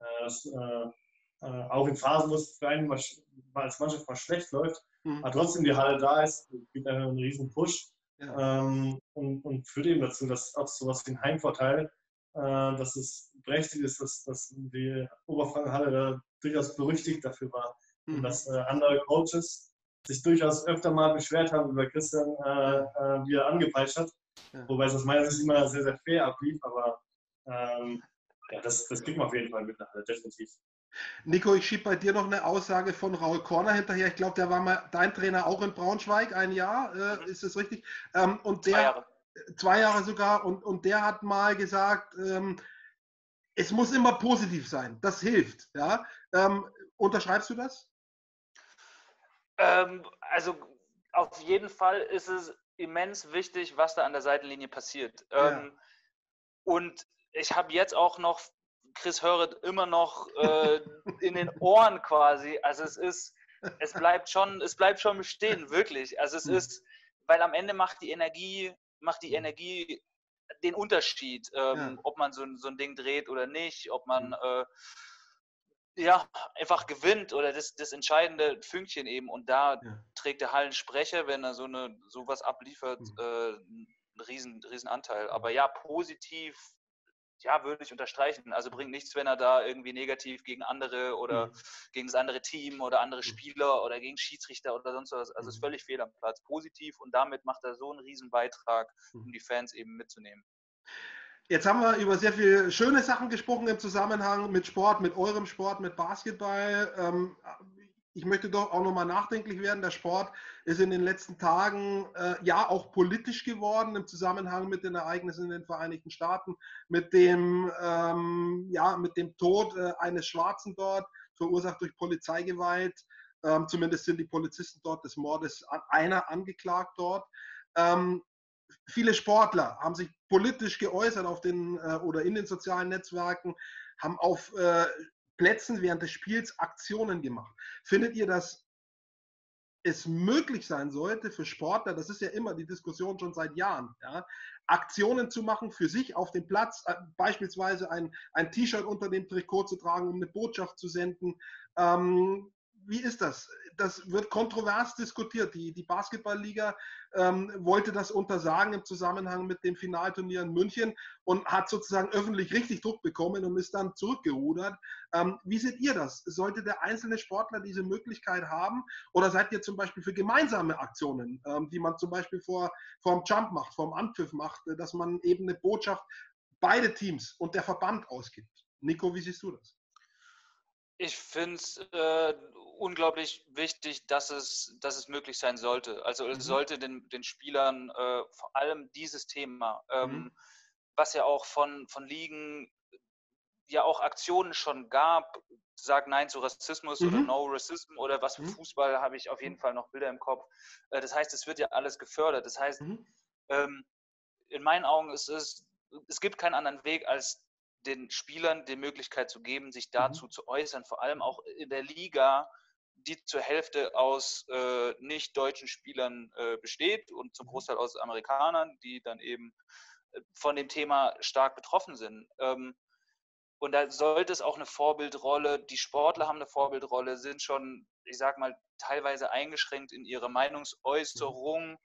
Auch in Phasen, wo es für einen als Mannschaft mal schlecht läuft, aber trotzdem die Halle da ist, gibt einen riesen Push und führt eben dazu, dass auch sowas wie ein Heimvorteil, dass es berechtigt ist, dass die Oberfrankenhalle da durchaus berüchtigt dafür war. Und dass andere Coaches sich durchaus öfter mal beschwert haben über Christian, wie er angepeitscht hat. Wobei es aus meiner Sicht immer sehr, sehr fair ablief, aber Ja, das gibt man auf jeden Fall mit nach, definitiv. Nico, ich schiebe bei dir noch eine Aussage von Raul Korner hinterher. Ich glaube, der war mal dein Trainer auch in Braunschweig, ein Jahr, ist das richtig? Und 2 Jahre. 2 Jahre sogar. Und der hat mal gesagt, es muss immer positiv sein. Das hilft. Ja? Unterschreibst du das? Also auf jeden Fall ist es immens wichtig, was da an der Seitenlinie passiert. Ja. Und ich habe jetzt auch noch Chris Höret immer noch in den Ohren quasi. Also es bleibt schon bestehen, wirklich. Also es ist, weil am Ende macht die Energie den Unterschied, ob man so ein Ding dreht oder nicht, ob man einfach gewinnt oder das entscheidende Fünkchen eben. Und da trägt der Hallensprecher, wenn er sowas abliefert, einen riesen Anteil. Aber ja, positiv, ja, würde ich unterstreichen. Also bringt nichts, wenn er da irgendwie negativ gegen andere oder gegen das andere Team oder andere Spieler oder gegen Schiedsrichter oder sonst was. Also ist völlig fehl am Platz. Positiv und damit macht er so einen riesen Beitrag, um die Fans eben mitzunehmen. Jetzt haben wir über sehr viele schöne Sachen gesprochen im Zusammenhang mit Sport, mit eurem Sport, mit Basketball. Ich möchte doch auch nochmal nachdenklich werden. Der Sport ist in den letzten Tagen ja auch politisch geworden im Zusammenhang mit den Ereignissen in den Vereinigten Staaten, mit dem Tod eines Schwarzen dort, verursacht durch Polizeigewalt. Zumindest sind die Polizisten dort des Mordes einer angeklagt dort. Viele Sportler haben sich politisch geäußert auf den oder in den sozialen Netzwerken, haben auf Plätzen während des Spiels Aktionen gemacht. Findet ihr, dass es möglich sein sollte für Sportler, das ist ja immer die Diskussion schon seit Jahren, ja, Aktionen zu machen für sich auf dem Platz, beispielsweise ein T-Shirt unter dem Trikot zu tragen, um eine Botschaft zu senden? Wie ist das? Das wird kontrovers diskutiert. Die Basketballliga wollte das untersagen im Zusammenhang mit dem Finalturnier in München und hat sozusagen öffentlich richtig Druck bekommen und ist dann zurückgerudert. Wie seht ihr das? Sollte der einzelne Sportler diese Möglichkeit haben? Oder seid ihr zum Beispiel für gemeinsame Aktionen, die man zum Beispiel vor dem Jump macht, vor dem Anpfiff macht, dass man eben eine Botschaft beide Teams und der Verband ausgibt? Nico, wie siehst du das? Ich finde es unglaublich wichtig, dass es möglich sein sollte. Also es sollte den Spielern vor allem dieses Thema, was ja auch von Ligen ja auch Aktionen schon gab, sagt Nein zu Rassismus oder No Racism oder was für Fußball, habe ich auf jeden Fall noch Bilder im Kopf. Das heißt, es wird ja alles gefördert. Das heißt, in meinen Augen es gibt keinen anderen Weg, als den Spielern die Möglichkeit zu geben, sich dazu zu äußern, vor allem auch in der Liga, die zur Hälfte aus nicht-deutschen Spielern besteht und zum Großteil aus Amerikanern, die dann eben von dem Thema stark betroffen sind. Und da sollte es auch eine Vorbildrolle, die Sportler haben eine Vorbildrolle, sind schon, ich sag mal, teilweise eingeschränkt in ihrer Meinungsäußerung,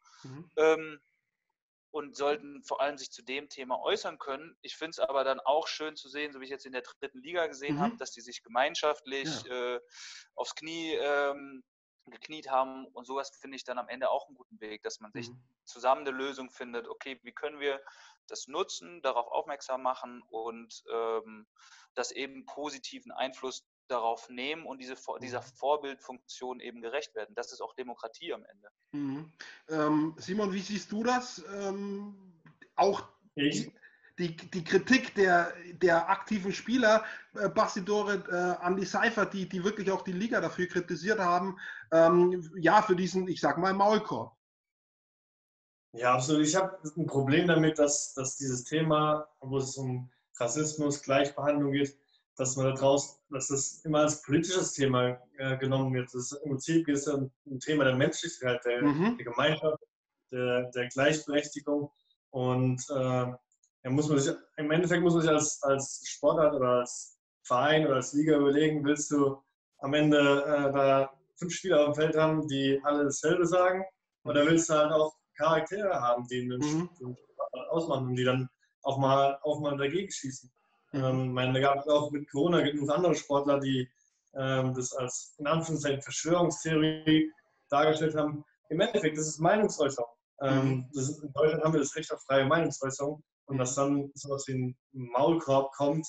und sollten vor allem sich zu dem Thema äußern können. Ich finde es aber dann auch schön zu sehen, so wie ich jetzt in der 3. Liga gesehen habe, dass die sich gemeinschaftlich aufs Knie gekniet haben, und sowas finde ich dann am Ende auch einen guten Weg, dass man sich zusammen eine Lösung findet. Okay, wie können wir das nutzen, darauf aufmerksam machen und das eben positiven Einfluss darauf nehmen und dieser Vorbildfunktion eben gerecht werden. Das ist auch Demokratie am Ende. Simon, wie siehst du das? Auch die Kritik der aktiven Spieler, Basti Doret, Andi Seifert, die wirklich auch die Liga dafür kritisiert haben, für diesen, ich sag mal, Maulkorb. Ja, absolut. Ich habe ein Problem damit, dass dieses Thema, wo es um Rassismus, Gleichbehandlung geht, dass das immer als politisches Thema genommen wird. Das im Prinzip ist ein Thema der Menschlichkeit, der Gemeinschaft, der Gleichberechtigung. Und im Endeffekt muss man sich als Sportart oder als Verein oder als Liga überlegen, willst du am Ende da 5 Spieler auf dem Feld haben, die alle dasselbe sagen, oder willst du halt auch Charaktere haben, die den Sport ausmachen und die dann auch mal dagegen schießen. Da gab es auch mit Corona genug andere Sportler, die das als in Anführungszeichen Verschwörungstheorie dargestellt haben. Im Endeffekt, das ist Meinungsäußerung. In Deutschland haben wir das Recht auf freie Meinungsäußerung, und dass dann sowas wie ein Maulkorb kommt,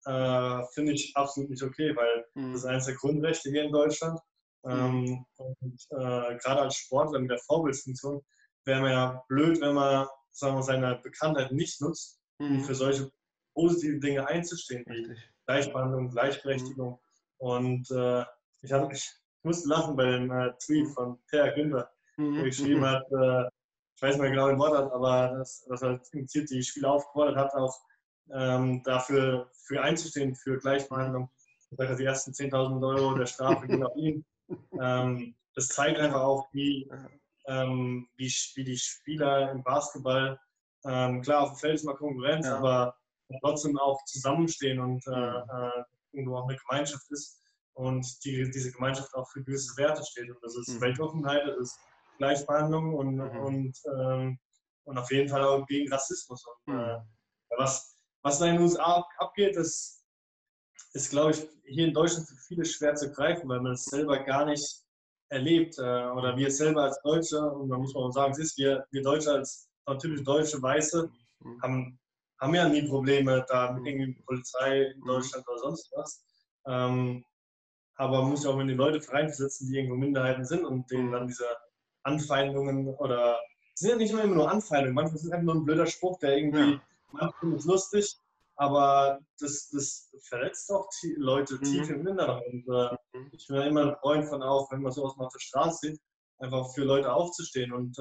finde ich absolut nicht okay, weil das ist eines der Grundrechte hier in Deutschland. Und gerade als Sportler mit der Vorbildsfunktion wäre man ja blöd, wenn man, sagen wir, seine Bekanntheit nicht nutzt, um für solche positiven Dinge einzustehen, wie Gleichbehandlung, Gleichberechtigung. Und ich musste lachen bei dem Tweet von Per Günther, wo geschrieben hat, ich weiß nicht mehr genau den Wortlaut, aber dass er impliziert die Spieler aufgefordert hat, auch dafür einzustehen, für Gleichbehandlung. Die ersten 10.000 € der Strafe gehen auf ihn. Das zeigt einfach auch, wie die Spieler im Basketball, klar, auf dem Feld ist mal Konkurrenz, aber trotzdem auch zusammenstehen und irgendwo auch eine Gemeinschaft ist und diese Gemeinschaft auch für gewisse Werte steht. Und das ist Weltoffenheit, das ist Gleichbehandlung und auf jeden Fall auch gegen Rassismus. Und, was in den USA abgeht, das ist, glaube ich, hier in Deutschland für viele schwer zu greifen, weil man es selber gar nicht erlebt. Oder wir selber als Deutsche, und man muss auch sagen, es ist, wir Deutsche als typisch deutsche Weiße, haben ja nie Probleme da mit irgendwie Polizei in Deutschland oder sonst was. Aber man muss ja auch in die Leute reinversetzen, die irgendwo Minderheiten sind und denen dann diese Anfeindungen oder es sind ja nicht immer nur Anfeindungen, manchmal ist es einfach nur ein blöder Spruch, der irgendwie, manchmal findet es lustig, aber das verletzt auch die Leute tief im Inneren. Und ich bin ja immer ein Freund von auch, wenn man sowas mal auf der Straße sieht, einfach für Leute aufzustehen und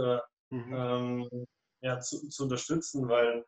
zu unterstützen, weil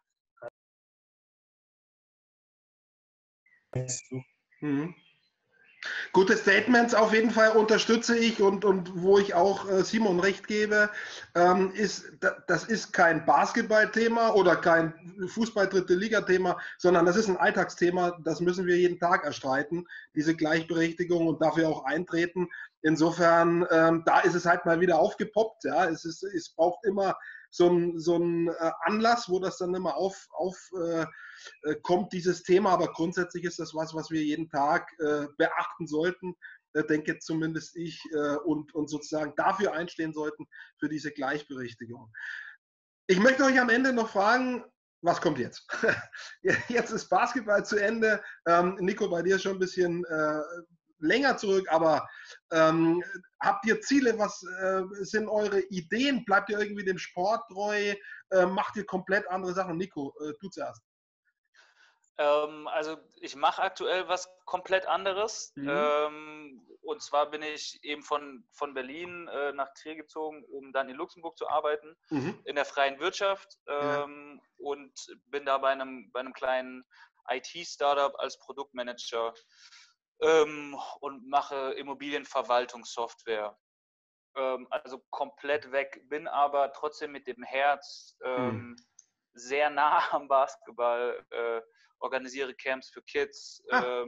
Gute Statements auf jeden Fall unterstütze ich und wo ich auch Simon recht gebe, das ist kein Basketballthema oder kein Fußball-Dritte-Liga-Thema, sondern das ist ein Alltagsthema, das müssen wir jeden Tag erstreiten, diese Gleichberechtigung und dafür auch eintreten. Insofern, da ist es halt mal wieder aufgepoppt. Ja? Es braucht immer so ein Anlass, wo das dann immer kommt, dieses Thema, aber grundsätzlich ist das was wir jeden Tag beachten sollten, denke zumindest ich, und sozusagen dafür einstehen sollten, für diese Gleichberechtigung. Ich möchte euch am Ende noch fragen, was kommt jetzt? Jetzt ist Basketball zu Ende. Nico, bei dir schon ein bisschen länger zurück, aber habt ihr Ziele? Was sind eure Ideen? Bleibt ihr irgendwie dem Sport treu? Macht ihr komplett andere Sachen? Nico, du zuerst. Also ich mache aktuell was komplett anderes. Und zwar bin ich eben von Berlin nach Trier gezogen, um dann in Luxemburg zu arbeiten, in der freien Wirtschaft, und bin da bei einem kleinen IT-Startup als Produktmanager und mache Immobilienverwaltungssoftware. Also komplett weg, bin aber trotzdem mit dem Herz sehr nah am Basketball, organisiere Camps für Kids,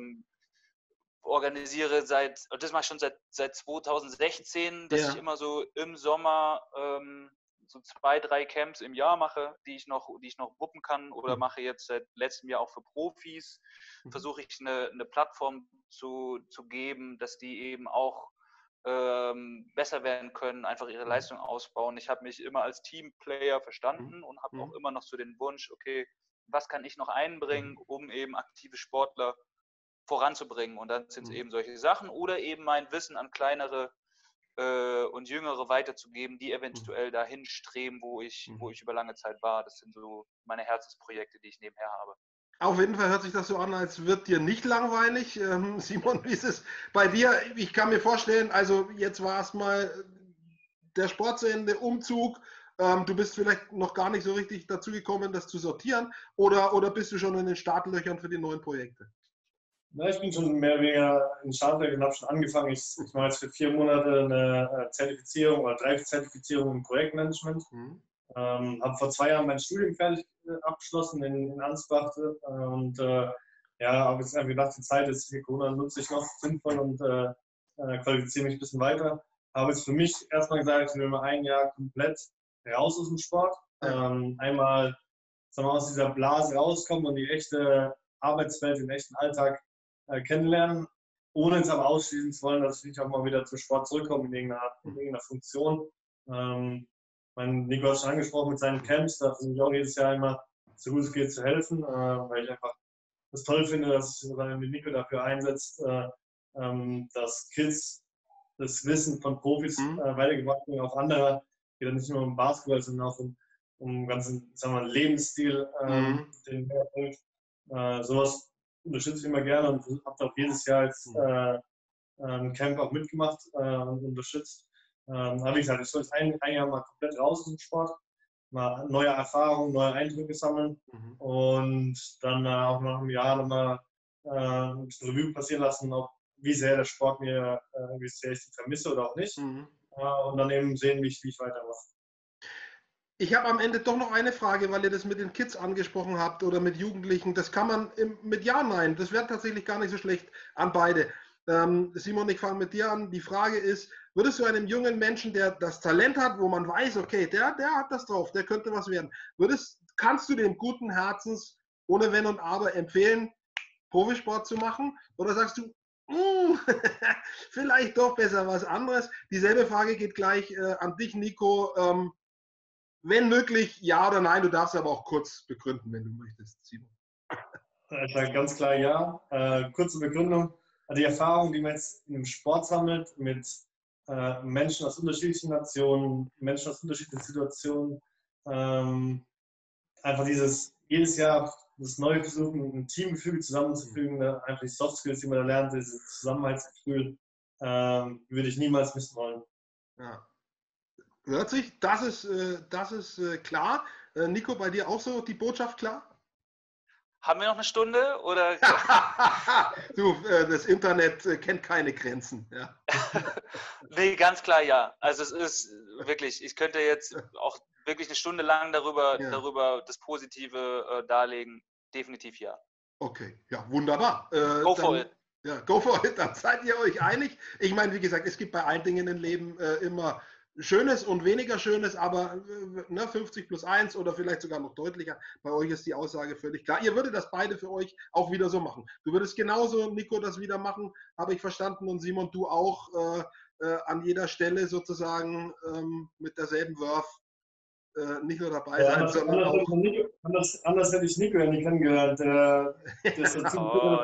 organisiere das mache ich schon seit 2016, dass ich immer so im Sommer so 2, 3 Camps im Jahr mache, die ich noch wuppen kann, oder mache jetzt seit letztem Jahr auch für Profis, versuche ich eine Plattform zu geben, dass die eben auch besser werden können, einfach ihre Leistung ausbauen. Ich habe mich immer als Teamplayer verstanden und habe auch immer noch so den Wunsch, okay, was kann ich noch einbringen, um eben aktive Sportler voranzubringen? Und dann sind es eben solche Sachen oder eben mein Wissen an kleinere und Jüngere weiterzugeben, die eventuell dahin streben, wo ich über lange Zeit war. Das sind so meine Herzensprojekte, die ich nebenher habe. Auf jeden Fall hört sich das so an, als wird dir nicht langweilig. Simon, wie ist es bei dir? Ich kann mir vorstellen, also jetzt war es mal der Sport zu Ende, Umzug. Du bist vielleicht noch gar nicht so richtig dazu gekommen, das zu sortieren, oder bist du schon in den Startlöchern für die neuen Projekte? Ja, ich bin schon mehr oder weniger in Startlöchern und habe schon angefangen. Ich mache jetzt für 4 Monate eine Zertifizierung oder 3 Zertifizierungen im Projektmanagement. Habe vor 2 Jahren mein Studium fertig abgeschlossen in Ansbach und habe jetzt einfach gedacht, die Zeit ist für Corona, nutze ich noch sinnvoll und qualifiziere mich ein bisschen weiter. Habe jetzt für mich erstmal gesagt, ich will mal 1 Jahr komplett raus aus dem Sport. Einmal, sagen wir, aus dieser Blase rauskommen und die echte Arbeitswelt, den echten Alltag kennenlernen, ohne es aber ausschließen zu wollen, dass ich auch mal wieder zum Sport zurückkomme in irgendeiner Funktion. Nico hat schon angesprochen mit seinen Camps, da versuche ich auch jedes Jahr immer so gut es geht zu helfen, weil ich einfach das toll finde, dass sich Nico dafür einsetzt, dass Kids das Wissen von Profis weitergebracht werden, auch andere, geht nicht nur um Basketball, sondern auch um ganzen, sagen wir mal, Lebensstil, den er bringt. Sowas unterstütze ich immer gerne und habe auch jedes Jahr jetzt ein Camp auch mitgemacht und unterstützt. Aber wie gesagt, ich soll jetzt ein Jahr mal komplett raus aus dem Sport, mal neue Erfahrungen, neue Eindrücke sammeln und dann auch nach einem Jahr nochmal ein bisschen Revue passieren lassen, ob wie sehr der Sport mir, wie sehr ich ihn vermisse oder auch nicht. Und dann eben sehen, wie ich weitermache. Ich habe am Ende doch noch eine Frage, weil ihr das mit den Kids angesprochen habt oder mit Jugendlichen. Das kann man mit Ja, Nein. Das wäre tatsächlich gar nicht so schlecht an beide. Simon, ich fange mit dir an. Die Frage ist, würdest du einem jungen Menschen, der das Talent hat, wo man weiß, okay, der hat das drauf, der könnte was werden, kannst du dem guten Herzens, ohne Wenn und Aber, empfehlen, Profisport zu machen? Oder sagst du, vielleicht doch besser was anderes? Dieselbe Frage geht gleich an dich, Nico. Wenn möglich, ja oder nein. Du darfst aber auch kurz begründen, wenn du möchtest, Simon. Ich sage ganz klar ja. Kurze Begründung. Die Erfahrung, die man jetzt im Sport sammelt, mit Menschen aus unterschiedlichen Nationen, Menschen aus unterschiedlichen Situationen, einfach jedes Jahr das neue Versuchen, ein Teamgefüge zusammenzufügen, einfach die Soft Skills, die man da lernt, dieses Zusammenhaltsgefühl, würde ich niemals missen wollen. Ja. Hört sich, das ist klar. Nico, bei dir auch so die Botschaft klar? Haben wir noch eine Stunde? Oder? Du, das Internet kennt keine Grenzen. Ja. Nee, ganz klar ja. Also es ist wirklich, ich könnte jetzt auch wirklich eine Stunde lang darüber das Positive darlegen. Definitiv ja. Okay, ja, wunderbar. Go for it. Ja, go for it. Dann seid ihr euch einig. Ich meine, wie gesagt, es gibt bei allen Dingen im Leben immer Schönes und weniger Schönes, aber 50+1 oder vielleicht sogar noch deutlicher. Bei euch ist die Aussage völlig klar. Ihr würdet das beide für euch auch wieder so machen. Du würdest genauso, Nico, das wieder machen, habe ich verstanden. Und Simon, du auch an jeder Stelle sozusagen mit derselben Wurf nicht nur dabei sein, sondern auch... Anders hätte ich Nico ja nicht kennengehört. Das ist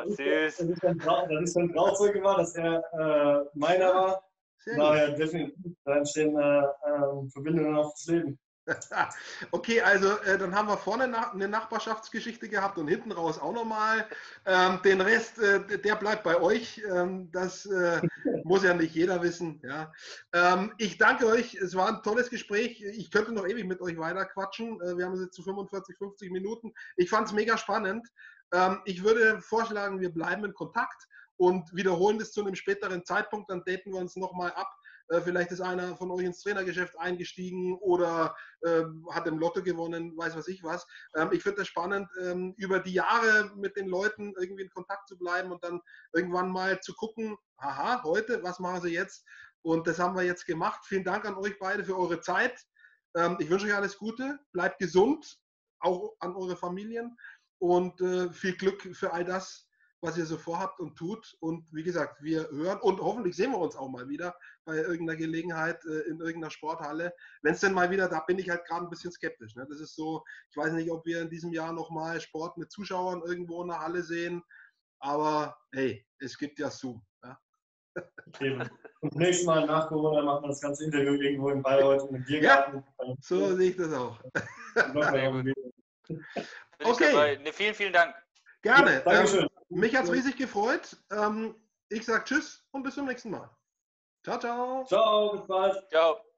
ein Trauzeuge war, dass er meiner war. Daher definitiv, da entstehen Verbindungen auf das Leben. Okay, also dann haben wir vorne eine Nachbarschaftsgeschichte gehabt und hinten raus auch nochmal. Den Rest, der bleibt bei euch. Das muss ja nicht jeder wissen. Ja. Ich danke euch. Es war ein tolles Gespräch. Ich könnte noch ewig mit euch weiter quatschen. Wir haben es jetzt zu 45, 50 Minuten. Ich fand es mega spannend. Ich würde vorschlagen, wir bleiben in Kontakt und wiederholen das zu einem späteren Zeitpunkt. Dann daten wir uns nochmal ab. Vielleicht ist einer von euch ins Trainergeschäft eingestiegen oder hat im Lotto gewonnen, weiß was ich was. Ich finde das spannend, über die Jahre mit den Leuten irgendwie in Kontakt zu bleiben und dann irgendwann mal zu gucken, aha, heute, was machen sie jetzt? Und das haben wir jetzt gemacht. Vielen Dank an euch beide für eure Zeit. Ich wünsche euch alles Gute, bleibt gesund, auch an eure Familien und viel Glück für all das, was ihr so vorhabt und tut. Und wie gesagt, wir hören und hoffentlich sehen wir uns auch mal wieder bei irgendeiner Gelegenheit in irgendeiner Sporthalle. Wenn es denn mal wieder, da bin ich halt gerade ein bisschen skeptisch. Ne? Das ist so, ich weiß nicht, ob wir in diesem Jahr nochmal Sport mit Zuschauern irgendwo in der Halle sehen, aber hey, es gibt ja Zoom. Ja? Eben. Und nächstes Mal nach Corona machen wir das ganze Interview irgendwo in Bayreuth in einem Biergarten. Ja, so sehe ich das auch. Okay. Ne, vielen, vielen Dank. Gerne. Ja, Dankeschön. Mich hat es riesig gefreut. Ich sage Tschüss und bis zum nächsten Mal. Ciao, ciao. Ciao, bis bald. Ciao.